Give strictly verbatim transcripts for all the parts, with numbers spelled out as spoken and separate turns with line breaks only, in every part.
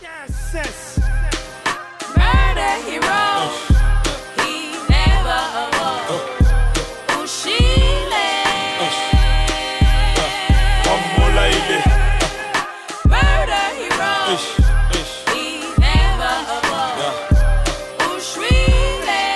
Yes,
Murder hero, he never awoke. Ushile, murder hero, he never awoke. Ushile.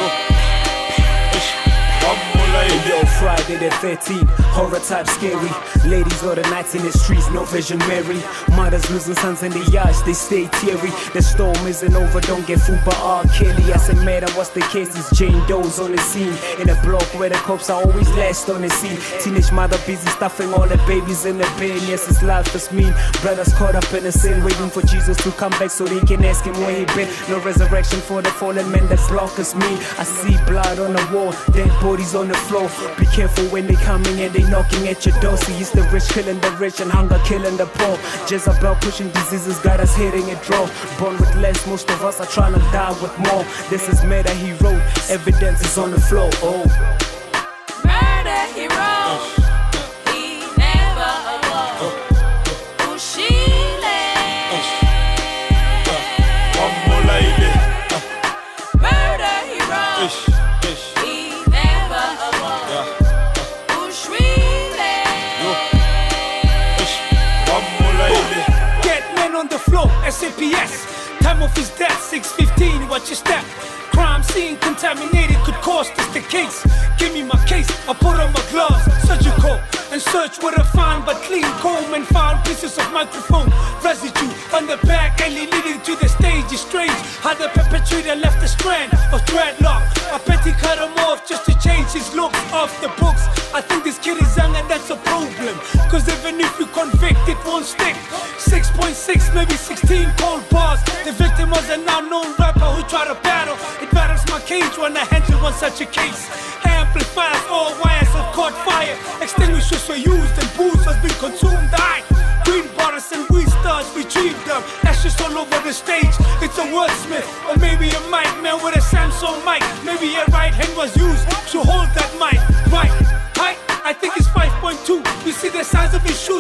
Yo, Friday the thirteenth, horror type scary. Ladies all the nights in the streets, no vision Mary. Mothers losing sons in the yards, they stay teary. The storm isn't over, don't get fooled by R. Kelly. I said, man, what's the case? It's Jane Doe's on the scene. In a block where the cops are always last on the scene. Teenage mother busy stuffing all the babies in the bin. Yes, his life is mean. Brothers caught up in a sin, waiting for Jesus to come back so they can ask him where he been. No resurrection for the fallen men, that block is me. I see blood on the wall, dead bodies on the floor. Be careful when they coming and they knocking at your door. See, it's the rich killing the rich and hunger killing the poor. Jezebel pushing diseases, got us hitting a draw. Born with less, most of us are trying to die with more. This is murder he wrote, evidence is on the floor. Oh,
Murder hero, he never awoke. Ushile, murder hero, he never awoke. Ushile.
get men on the floor, S A P S. Time of his death, six fifteen, watch your step. Crime scene contaminated, could cost us the case. Give me my case, I put on my gloves, surgical, and search what I find but clean comb and found pieces of microphone residue on the back alley leading to the stage. Is strange how the perpetrator left a strand of dreadlock. I bet he cut him off just to change his look off the books. I think this kid is young and that's a problem, cause even if you convict it won't stick. Six point six, maybe sixteen cold bars. The victim was an unknown rapper who tried to battle. It battles my cage when I handle one such a case. Amplifiers, all wires have caught fire. Extinguishers were used and booze has been consumed. I green bottles and weed stars retrieved them. Ashes all over the stage. It's a wordsmith or maybe a mic man with a Samsung mic. Maybe a right hand was used to hold that mic. Right, height, I think it's five point two. You see the size of his shoes.